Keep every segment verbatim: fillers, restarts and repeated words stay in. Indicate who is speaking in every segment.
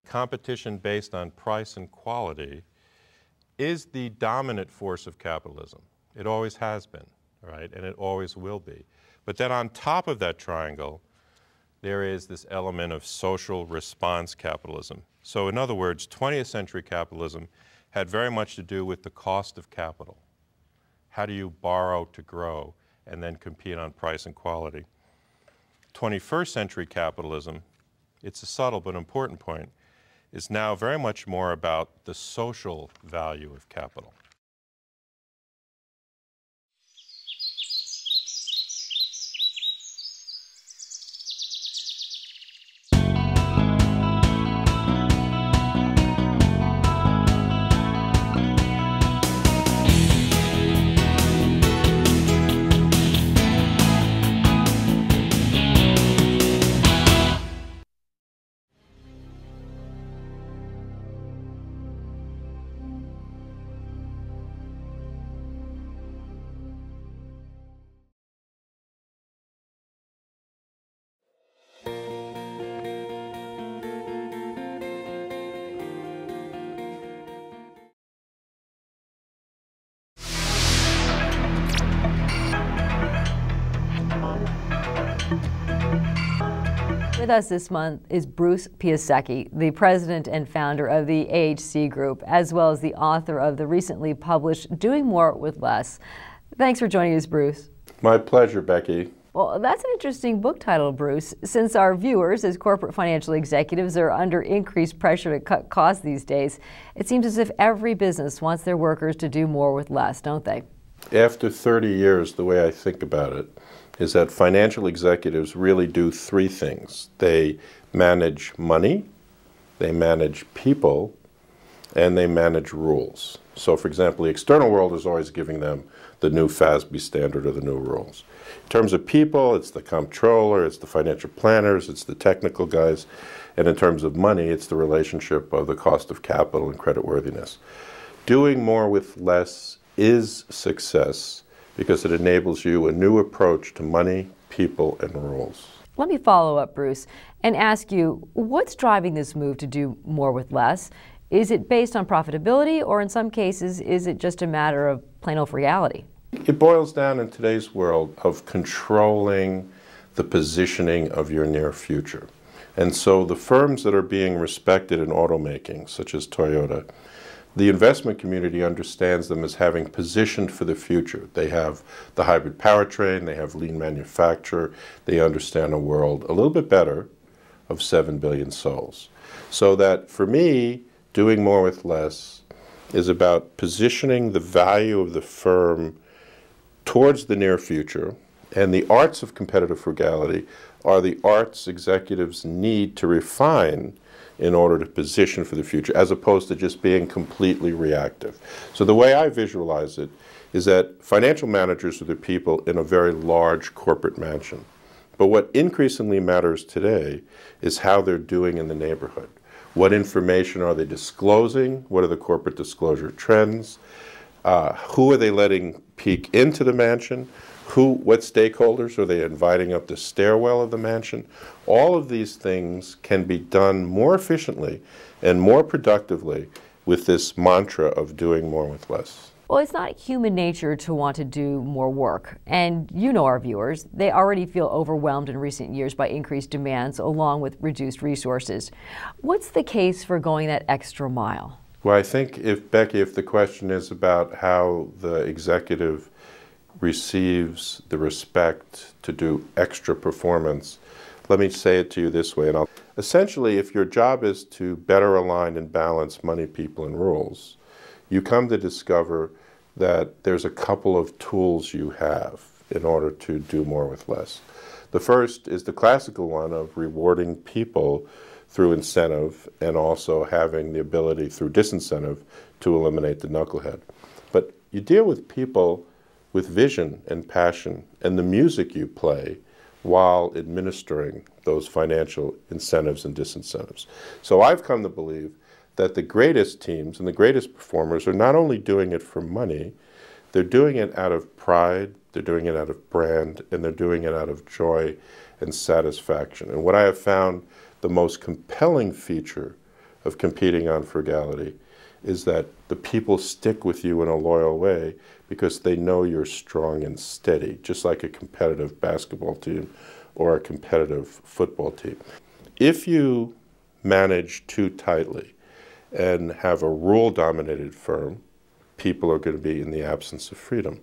Speaker 1: competition based on price and quality is the dominant force of capitalism. It always has been, right? And it always will be. But then on top of that triangle, there is this element of social response capitalism. So in other words, twentieth century capitalism had very much to do with the cost of capital. How do you borrow to grow and then compete on price and quality? twenty-first century capitalism, it's a subtle but important point, is now very much more about the social value of capital.
Speaker 2: With us this month is Bruce Piasecki, the president and founder of the A H C Group, as well as the author of the recently published Doing More with Less. Thanks for joining us, Bruce.
Speaker 1: My pleasure, Becky.
Speaker 2: Well, that's an interesting book title, Bruce. Since our viewers, as corporate financial executives, are under increased pressure to cut costs these days, it seems as if every business wants their workers to do more with less, don't they?
Speaker 1: After thirty years, the way I think about it is that financial executives really do three things. They manage money, they manage people, and they manage rules. So for example, the external world is always giving them the new F A S B standard or the new rules. In terms of people, it's the comptroller, it's the financial planners, it's the technical guys, and in terms of money, it's the relationship of the cost of capital and creditworthiness. Doing more with less is success because it enables you a new approach to money, people, and rules.
Speaker 2: Let me follow up, Bruce, and ask you, what's driving this move to do more with less? Is it based on profitability, or in some cases, is it just a matter of plain old frugality?
Speaker 1: It boils down in today's world of controlling the positioning of your near future. And so the firms that are being respected in automaking, such as Toyota, the investment community understands them as having positioned for the future. They have the hybrid powertrain, they have lean manufacture, they understand a world a little bit better of seven billion souls. So that for me, doing more with less is about positioning the value of the firm towards the near future, and the arts of competitive frugality are the arts executives need to refine in order to position for the future, as opposed to just being completely reactive. So the way I visualize it is that financial managers are the people in a very large corporate mansion. But what increasingly matters today is how they're doing in the neighborhood. What information are they disclosing? What are the corporate disclosure trends? Uh, who are they letting peek into the mansion? Who, what stakeholders are they inviting up the stairwell of the mansion? All of these things can be done more efficiently and more productively with this mantra of doing more with less.
Speaker 2: Well, it's not human nature to want to do more work. And you know our viewers, they already feel overwhelmed in recent years by increased demands along with reduced resources. What's the case for going that extra mile?
Speaker 1: Well, I think if, Becky, if the question is about how the executive receives the respect to do extra performance, let me say it to you this way. And I'll, essentially, if your job is to better align and balance money, people, and rules, you come to discover that there's a couple of tools you have in order to do more with less. The first is the classical one of rewarding people through incentive and also having the ability through disincentive to eliminate the knucklehead. But you deal with people with vision and passion and the music you play while administering those financial incentives and disincentives. So I've come to believe that the greatest teams and the greatest performers are not only doing it for money, they're doing it out of pride, they're doing it out of brand, and they're doing it out of joy and satisfaction. And what I have found the most compelling feature of competing on frugality is that the people stick with you in a loyal way because they know you're strong and steady, just like a competitive basketball team or a competitive football team. If you manage too tightly and have a rule-dominated firm, people are going to be in the absence of freedom.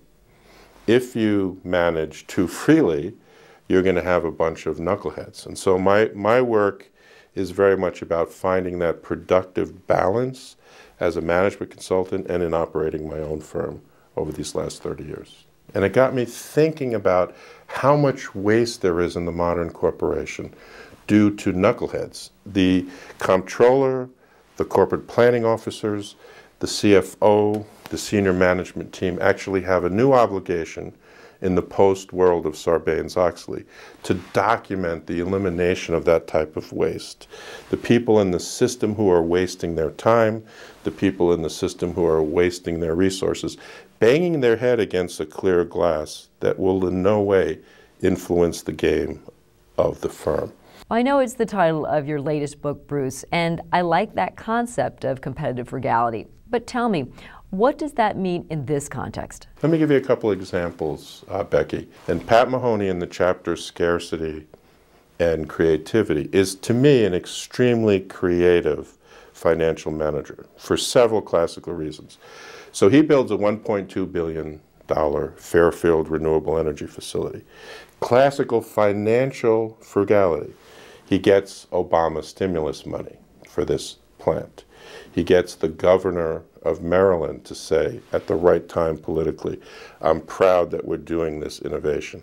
Speaker 1: If you manage too freely, you're going to have a bunch of knuckleheads. And so my, my work is very much about finding that productive balance as a management consultant and in operating my own firm over these last thirty years. And it got me thinking about how much waste there is in the modern corporation due to knuckleheads. The comptroller, the corporate planning officers, the C F O, the senior management team actually have a new obligation in the post-world of Sarbanes-Oxley to document the elimination of that type of waste. The people in the system who are wasting their time, the people in the system who are wasting their resources, banging their head against a clear glass that will in no way influence the game of the firm.
Speaker 2: I know it's the title of your latest book, Bruce, and I like that concept of competitive frugality. But tell me, what does that mean in this context?
Speaker 1: Let me give you a couple examples, uh, Becky. And Pat Mahoney in the chapter Scarcity and Creativity is, to me, an extremely creative financial manager for several classical reasons. So he builds a one point two billion dollar Fairfield renewable energy facility. Classical financial frugality. He gets Obama stimulus money for this plant. He gets the governor of Maryland to say, at the right time politically, I'm proud that we're doing this innovation.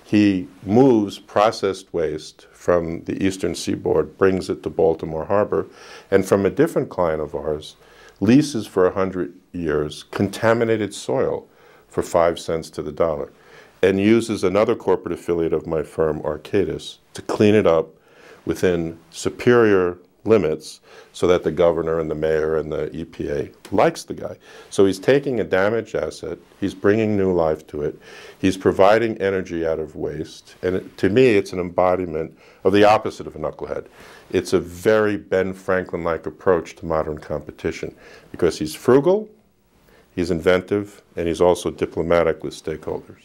Speaker 1: He moves processed waste from the eastern seaboard, brings it to Baltimore Harbor, and from a different client of ours, leases for one hundred years contaminated soil for five cents to the dollar, and uses another corporate affiliate of my firm, Arcadis, to clean it up within superior limits so that the governor and the mayor and the E P A likes the guy. So he's taking a damaged asset, he's bringing new life to it, he's providing energy out of waste, and it, to me it's an embodiment of the opposite of a knucklehead. It's a very Ben Franklin-like approach to modern competition because he's frugal, he's inventive, and he's also diplomatic with stakeholders.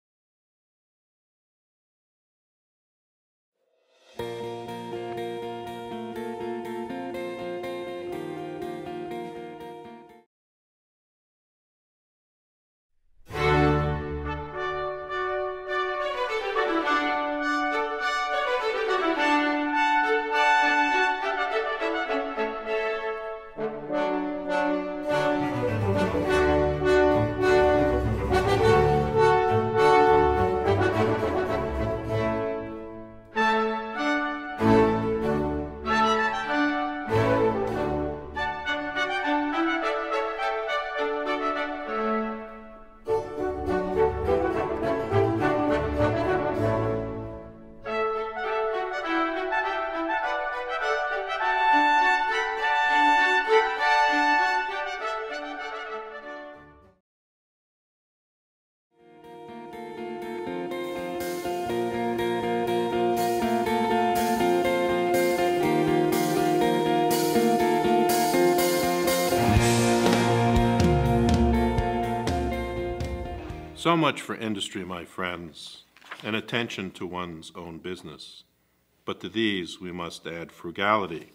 Speaker 1: So much for industry, my friends, and attention to one's own business. But to these we must add frugality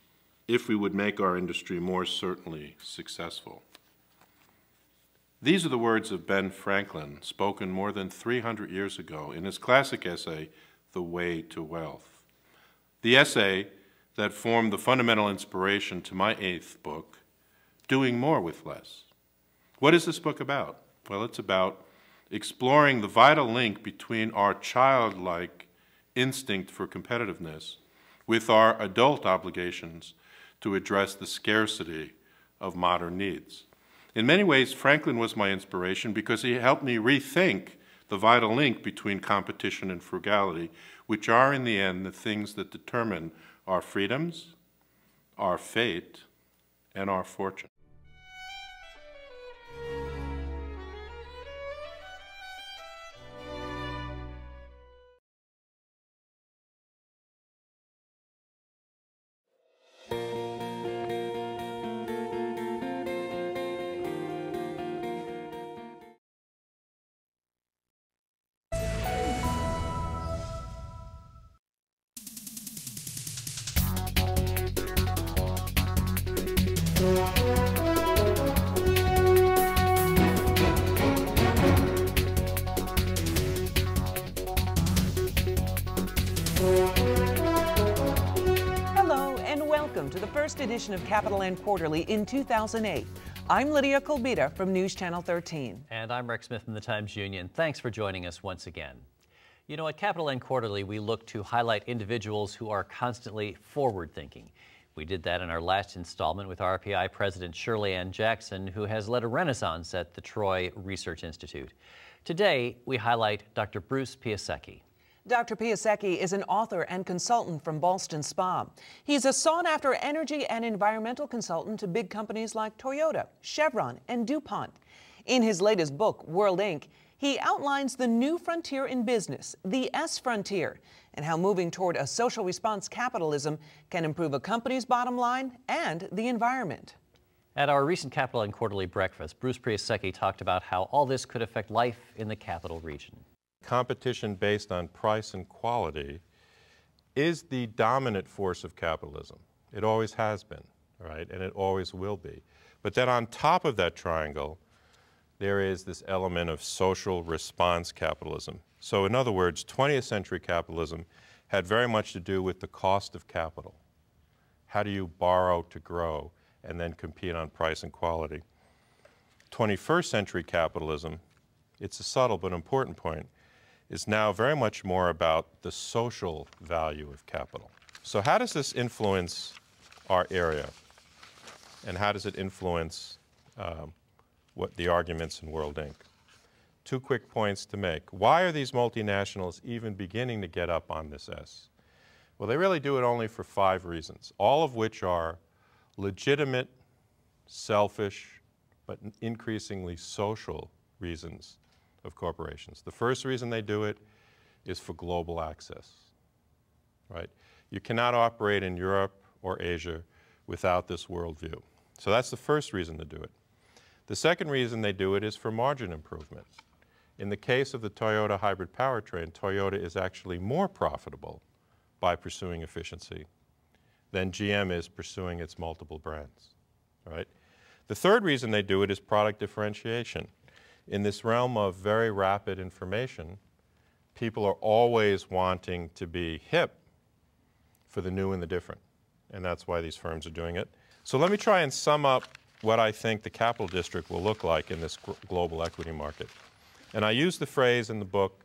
Speaker 1: if we would make our industry more certainly successful. These are the words of Ben Franklin, spoken more than three hundred years ago in his classic essay, The Way to Wealth. The essay that formed the fundamental inspiration to my eighth book, Doing More with Less. What is this book about? Well, it's about exploring the vital link between our childlike instinct for competitiveness with our adult obligations to address the scarcity of modern needs. In many ways, Franklin was my inspiration because he helped me rethink the vital link between competition and frugality, which are in the end the things that determine our freedoms, our fate, and our fortune.
Speaker 3: Hello and welcome to the first edition of Capital Land Quarterly in two thousand eight. I'm Lydia Colbita from News Channel thirteen.
Speaker 4: And I'm Rex Smith from the Times-Union. Thanks for joining us once again. You know, at Capital Land Quarterly, we look to highlight individuals who are constantly forward-thinking. We did that in our last installment with R P I President Shirley Ann Jackson, who has led a renaissance at the Troy Research Institute. Today, we highlight Doctor Bruce Piasecki.
Speaker 3: Doctor Piasecki is an author and consultant from Ballston Spa. He's a sought-after energy and environmental consultant to big companies like Toyota, Chevron, and DuPont. In his latest book, World Incorporated, he outlines the new frontier in business, the S frontier, and how moving toward a social response capitalism can improve a company's bottom line and the environment.
Speaker 4: At our recent Capital Land Quarterly breakfast, Bruce Piasecki talked about how all this could affect life in the capital region.
Speaker 1: Competition based on price and quality is the dominant force of capitalism. It always has been, right? And it always will be. But then on top of that triangle, there is this element of social response capitalism. So in other words, twentieth century capitalism had very much to do with the cost of capital. How do you borrow to grow and then compete on price and quality? twenty-first century capitalism, it's a subtle but important point, is now very much more about the social value of capital. So how does this influence our area? And how does it influence um, what the arguments in World Incorporated? Two quick points to make. Why are these multinationals even beginning to get up on this S? Well, they really do it only for five reasons, all of which are legitimate, selfish, but increasingly social reasons of corporations. The first reason they do it is for global access, right? You cannot operate in Europe or Asia without this worldview. So that's the first reason to do it. The second reason they do it is for margin improvement. In the case of the Toyota hybrid powertrain, Toyota is actually more profitable by pursuing efficiency than G M is pursuing its multiple brands, right? The third reason they do it is product differentiation. In this realm of very rapid information, people are always wanting to be hip for the new and the different, and that's why these firms are doing it. So let me try and sum up what I think the capital district will look like in this global equity market. And I use the phrase in the book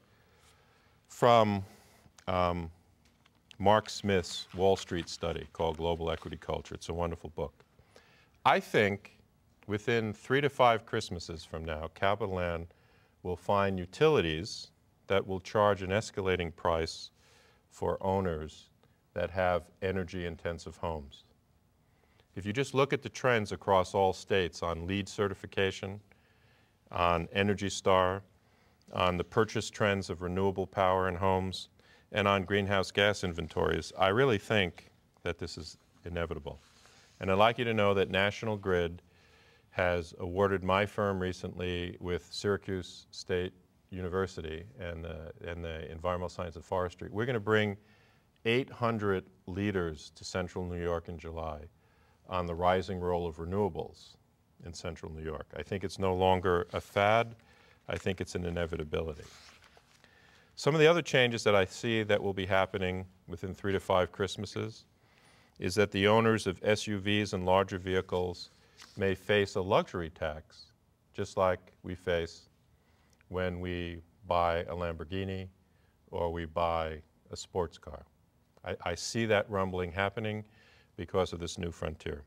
Speaker 1: from um, Mark Smith's Wall Street study called Global Equity Culture. It's a wonderful book. I think within three to five Christmases from now, Capital Land will find utilities that will charge an escalating price for owners that have energy-intensive homes. If you just look at the trends across all states on LEED certification, on Energy Star, on the purchase trends of renewable power in homes, and on greenhouse gas inventories, I really think that this is inevitable. And I'd like you to know that National Grid has awarded my firm recently with Syracuse State University and the, and the Environmental Science and Forestry. We're going to bring eight hundred leaders to Central New York in July on the rising role of renewables in Central New York. I think it's no longer a fad. I think it's an inevitability. Some of the other changes that I see that will be happening within three to five Christmases is that the owners of S U Vs and larger vehicles may face a luxury tax, just like we face when we buy a Lamborghini or we buy a sports car. I, I see that rumbling happening because of this new frontier.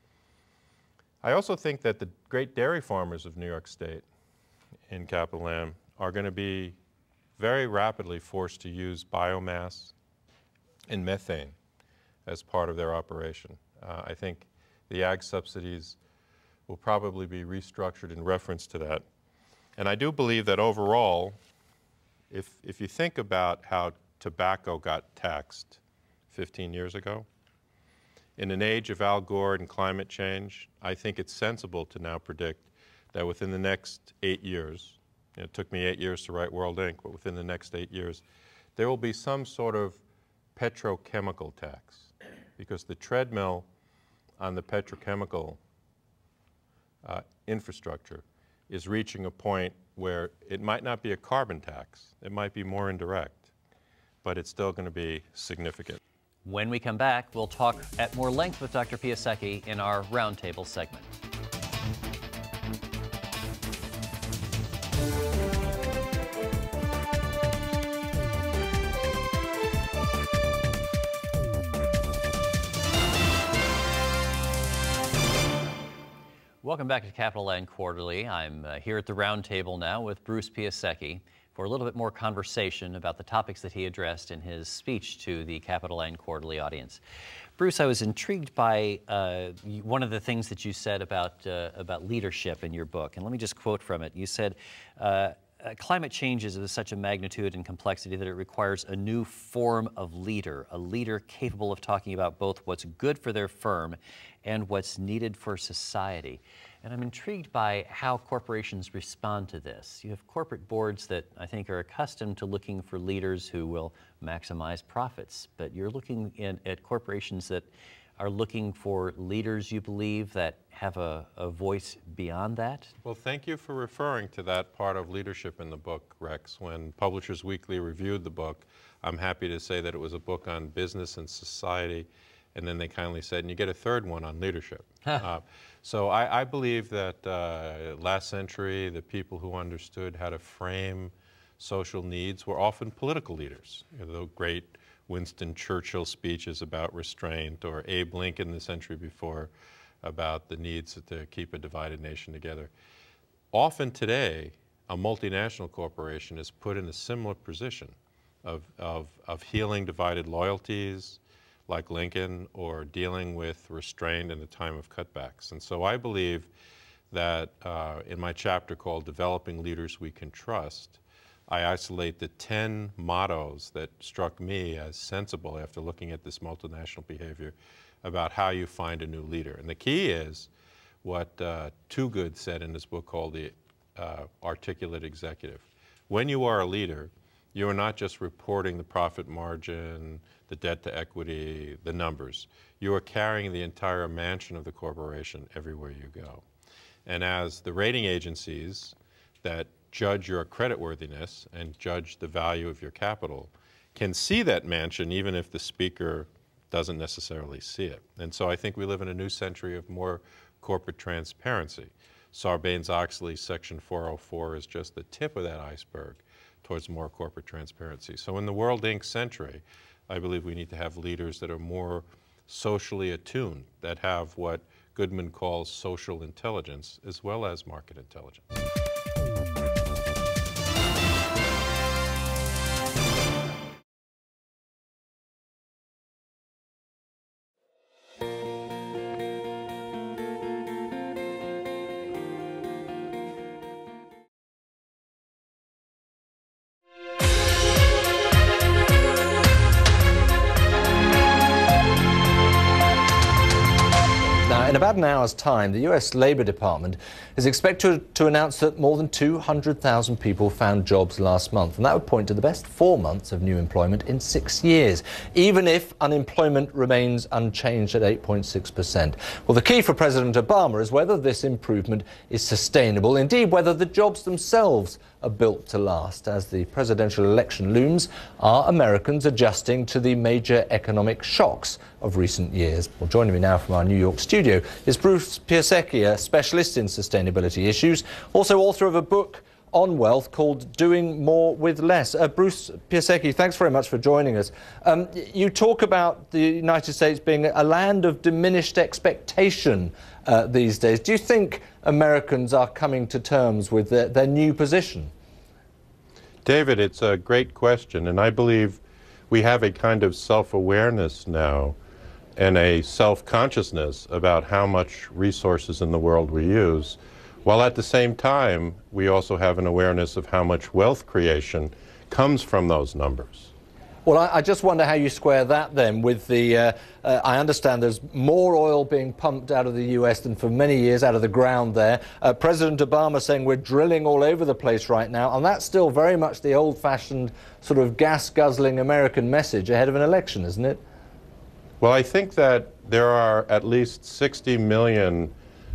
Speaker 1: I also think that the great dairy farmers of New York State in Capital Land are going to be very rapidly forced to use biomass and methane as part of their operation. Uh, I think the ag subsidies will probably be restructured in reference to that. And I do believe that overall, if, if you think about how tobacco got taxed fifteen years ago, in an age of Al Gore and climate change, I think it's sensible to now predict that within the next eight years, it took me eight years to write World Incorporated, but within the next eight years, there will be some sort of petrochemical tax, because the treadmill on the petrochemical uh, infrastructure is reaching a point where it might not be a carbon tax, it might be more indirect, but it's still going to be significant.
Speaker 4: When we come back, we'll talk at more length with Doctor Piasecki in our roundtable segment. Welcome back to Capital Land Quarterly. I'm uh, here at the round table now with Bruce Piasecki for a little bit more conversation about the topics that he addressed in his speech to the Capital Land Quarterly audience. Bruce, I was intrigued by uh, one of the things that you said about, uh, about leadership in your book, and let me just quote from it. You said, uh, climate change is of such a magnitude and complexity that it requires a new form of leader, a leader capable of talking about both what's good for their firm and what's needed for society. And I'm intrigued by how corporations respond to this. You have corporate boards that I think are accustomed to looking for leaders who will maximize profits, but you're looking in, at corporations that are looking for leaders, you believe, that have a, a voice beyond that?
Speaker 1: Well, thank you for referring to that part of leadership in the book, Rex. When Publishers Weekly reviewed the book, I'm happy to say that it was a book on business and society, and then they kindly said, and you get a third one on leadership. uh, so I, I believe that uh, last century, the people who understood how to frame social needs were often political leaders. You know, the great Winston Churchill speeches about restraint, or Abe Lincoln the century before about the needs to keep a divided nation together. Often today, a multinational corporation is put in a similar position of, of, of healing divided loyalties, like Lincoln, or dealing with restraint in a time of cutbacks. And so I believe that uh, in my chapter called Developing Leaders We Can Trust, I isolate the ten mottos that struck me as sensible after looking at this multinational behavior about how you find a new leader. And the key is what uh, Toogood said in this book called The uh, Articulate Executive. When you are a leader, you are not just reporting the profit margin, the debt to equity, the numbers. You are carrying the entire mansion of the corporation everywhere you go. And as the rating agencies that judge your creditworthiness and judge the value of your capital can see that mansion even if the speaker doesn't necessarily see it. And so I think we live in a new century of more corporate transparency. Sarbanes-Oxley's Section four oh four is just the tip of that iceberg towards more corporate transparency. So in the World Incorporated century, I believe we need to have leaders that are more socially attuned, that have what Goodman calls social intelligence as well as market intelligence.
Speaker 5: In about an hour's time, the U S Labor Department is expected to announce that more than two hundred thousand people found jobs last month, and that would point to the best four months of new employment in six years, even if unemployment remains unchanged at eight point six percent. Well, the key for President Obama is whether this improvement is sustainable, indeed whether the jobs themselves are built to last. As the presidential election looms, are Americans adjusting to the major economic shocks of recent years? Well, joining me now from our New York studio is Bruce Piasecki, a specialist in sustainability issues, also author of a book on wealth called Doing More with Less. Uh, Bruce Piasecki, thanks very much for joining us. Um, you talk about the United States being a land of diminished expectation uh, these days. Do you think Americans are coming to terms with their, their new position?
Speaker 1: David, it's a great question, and I believe we have a kind of self-awareness now and a self-consciousness about how much resources in the world we use, while at the same time we also have an awareness of how much wealth creation comes from those numbers.
Speaker 5: Well, I, I just wonder how you square that then with the, uh, uh, I understand there's more oil being pumped out of the U S than for many years out of the ground there. Uh, President Obama saying we're drilling all over the place right now, and that's still very much the old-fashioned sort of gas-guzzling American message ahead of an election, isn't it?
Speaker 1: Well, I think that there are at least sixty million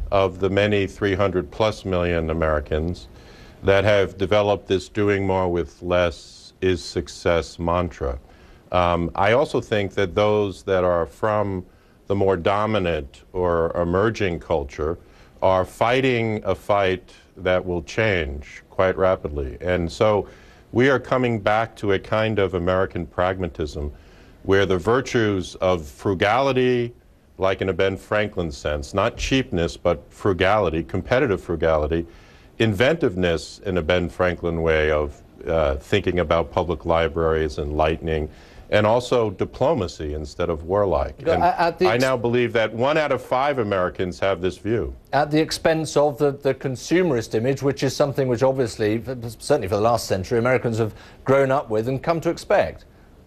Speaker 1: of the many three hundred plus million Americans that have developed this doing more with less is success mantra. Um, I also think that those that are from the more dominant or emerging culture are fighting a fight that will change quite rapidly. And so we are coming back to a kind of American pragmatism where the virtues of frugality, like in a Ben Franklin sense, not cheapness, but frugality, competitive frugality, inventiveness in a Ben Franklin way of uh, thinking about public libraries and lightning, and also diplomacy instead of warlike. And I now believe that one out of five Americans have this view.
Speaker 5: At the expense of the, the consumerist image, which is something which obviously, certainly for the last century, Americans have grown up with and come to expect.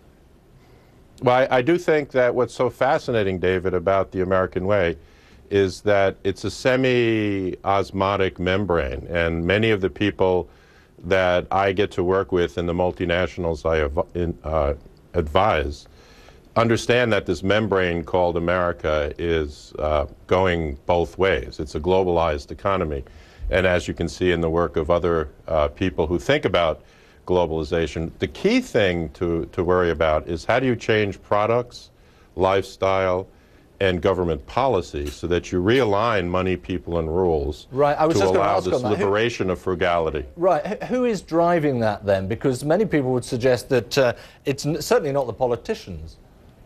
Speaker 1: Well, I, I do think that what's so fascinating, David, about the American way is that it's a semi-osmotic membrane, and many of the people that I get to work with in the multinationals I have in, uh, advise understand that this membrane called America is uh, going both ways. It's a globalized economy. And as you can see in the work of other uh, people who think about globalization, the key thing to, to worry about is how do you change products, lifestyle, and government policy so that you realign money, people, and rules
Speaker 5: right. I was
Speaker 1: to
Speaker 5: just
Speaker 1: allow
Speaker 5: ask
Speaker 1: this
Speaker 5: on that.
Speaker 1: liberation who, of frugality.
Speaker 5: Right. Who is driving that then? Because many people would suggest that uh, it's n certainly not the politicians.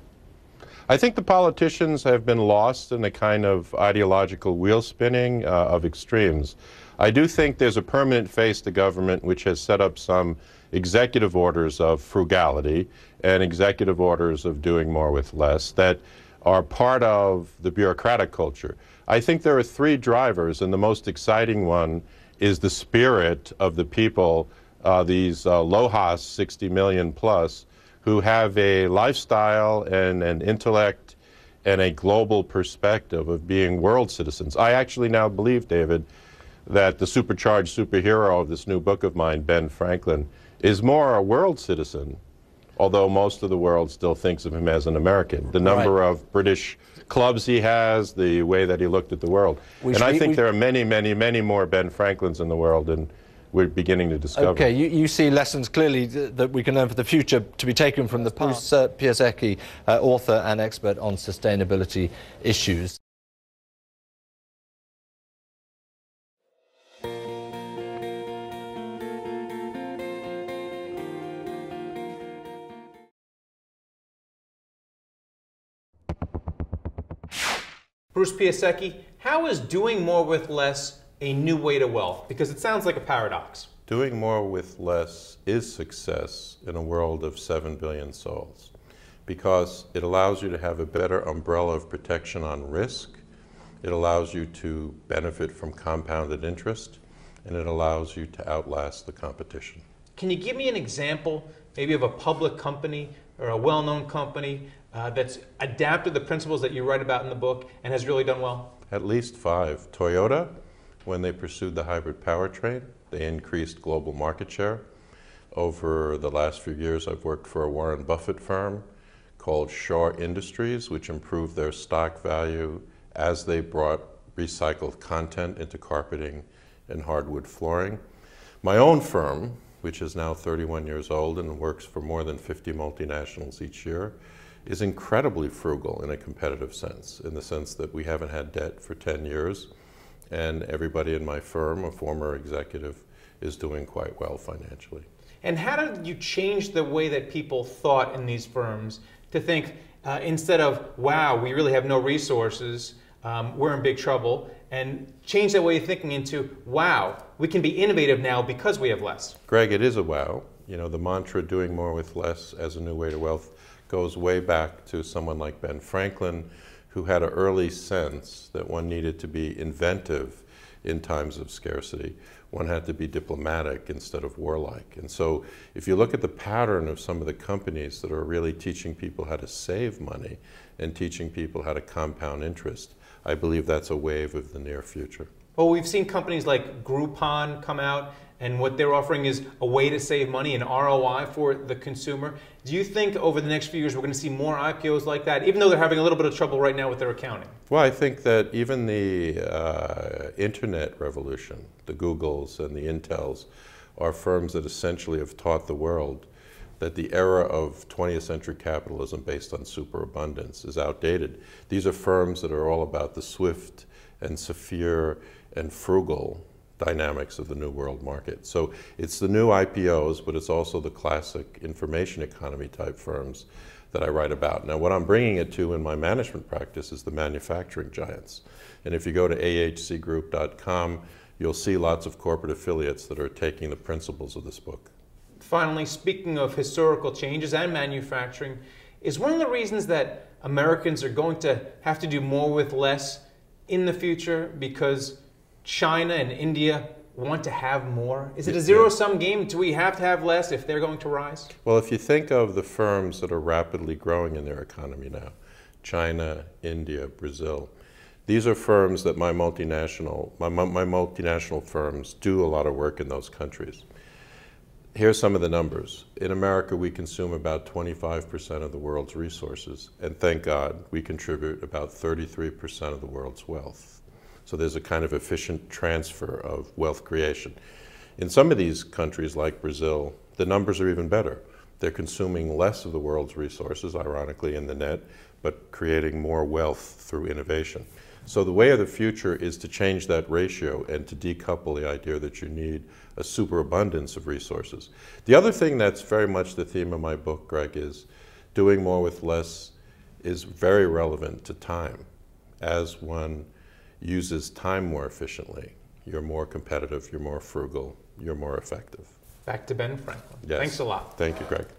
Speaker 1: I think the politicians have been lost in a kind of ideological wheel spinning uh, of extremes. I do think there's a permanent face to government which has set up some executive orders of frugality and executive orders of doing more with less that are part of the bureaucratic culture. I think there are three drivers, and the most exciting one is the spirit of the people, uh, these uh, LOHAS, sixty million plus, who have a lifestyle and an intellect and a global perspective of being world citizens. I actually now believe, David, that the supercharged superhero of this new book of mine, Ben Franklin, is more a world citizen, although most of the world still thinks of him as an American. The number right. of British clubs he has, the way that he looked at the world. We and I think we, there are many, many, many more Ben Franklins in the world, and we're beginning to discover.
Speaker 5: Okay, you, you see lessons clearly th that we can learn for the future to be taken from the past. Uh, Piasecki, uh, author and expert on sustainability issues.
Speaker 6: Bruce Piasecki, how is doing more with less a new way to wealth? Because it sounds like a paradox.
Speaker 1: Doing more with less is success in a world of seven billion souls, because it allows you to have a better umbrella of protection on risk, it allows you to benefit from compounded interest, and it allows you to outlast the competition.
Speaker 6: Can you give me an example, maybe of a public company or a well-known company uh, that's adapted the principles that you write about in the book and has really done well?
Speaker 1: At least five. Toyota, when they pursued the hybrid powertrain, they increased global market share. Over the last few years, I've worked for a Warren Buffett firm called Shaw Industries, which improved their stock value as they brought recycled content into carpeting and hardwood flooring. My own firm, which is now thirty-one years old and works for more than fifty multinationals each year, is incredibly frugal in a competitive sense, in the sense that we haven't had debt for ten years, and everybody in my firm, a former executive, is doing quite well financially.
Speaker 6: And how did you change the way that people thought in these firms to think, uh, instead of, wow, we really have no resources, um, we're in big trouble, and change that way of thinking into, wow, we can be innovative now because we have less?
Speaker 1: Greg, it is a wow. You know, the mantra doing more with less as a new way to wealth goes way back to someone like Ben Franklin, who had an early sense that one needed to be inventive in times of scarcity. One had to be diplomatic instead of warlike. And so if you look at the pattern of some of the companies that are really teaching people how to save money and teaching people how to compound interest, I believe that's a wave of the near future.
Speaker 6: Well, we've seen companies like Groupon come out and what they're offering is a way to save money, an R O I for the consumer. Do you think over the next few years we're going to see more I P Os like that, even though they're having a little bit of trouble right now with their accounting?
Speaker 1: Well, I think that even the uh, internet revolution, the Googles and the Intels, are firms that essentially have taught the world that the era of twentieth century capitalism based on superabundance is outdated. These are firms that are all about the swift and severe and frugal dynamics of the new world market. So it's the new I P Os, but it's also the classic information economy type firms that I write about. Now, what I'm bringing it to in my management practice is the manufacturing giants. And if you go to A H C group dot com, you'll see lots of corporate affiliates that are taking the principles of this book.
Speaker 6: Finally, speaking of historical changes and manufacturing, is one of the reasons that Americans are going to have to do more with less in the future because China and India want to have more? Is it a zero-sum game? Do we have to have less if they're going to rise?
Speaker 1: Well, if you think of the firms that are rapidly growing in their economy now, China, India, Brazil, these are firms that my multinational, my, my multinational firms do a lot of work in those countries. Here's some of the numbers. In America, we consume about twenty-five percent of the world's resources, and thank God, we contribute about thirty-three percent of the world's wealth. So there's a kind of efficient transfer of wealth creation. In some of these countries, like Brazil, the numbers are even better. They're consuming less of the world's resources, ironically, in the net, but creating more wealth through innovation. So the way of the future is to change that ratio and to decouple the idea that you need a superabundance of resources. The other thing that's very much the theme of my book, Greg, is doing more with less is very relevant to time. As one uses time more efficiently, you're more competitive, you're more frugal, you're more effective.
Speaker 6: Back to Ben Franklin.
Speaker 1: Yes.
Speaker 6: Thanks a lot.
Speaker 1: Thank you, Greg.